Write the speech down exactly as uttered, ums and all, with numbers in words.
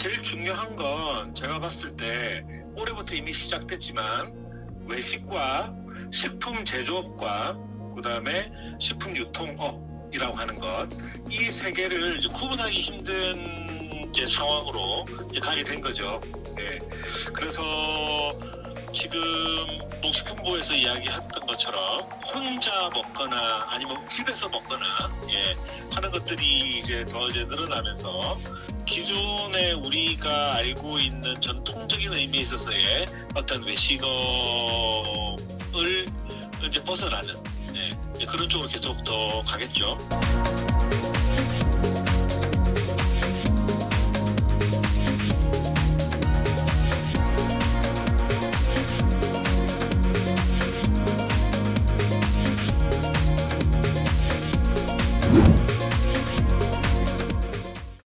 제일 중요한 건 제가 봤을 때 올해부터 이미 시작됐지만 외식과 식품 제조업과 그 다음에 식품 유통업이라고 하는 것, 이 세 개를 이제 구분하기 힘든 이제 상황으로 이제 가게 된 거죠. 예. 그래서 지금 농식품부에서 이야기했던 것처럼 혼자 먹거나 아니면 집에서 먹거나 예, 하는 것들이 이제 더 이제 늘어나면서 기존에 우리가 알고 있는 전통적인 의미에 있어서의 어떤 외식업을 이제 벗어나는 예, 그런 쪽으로 계속 더 가겠죠.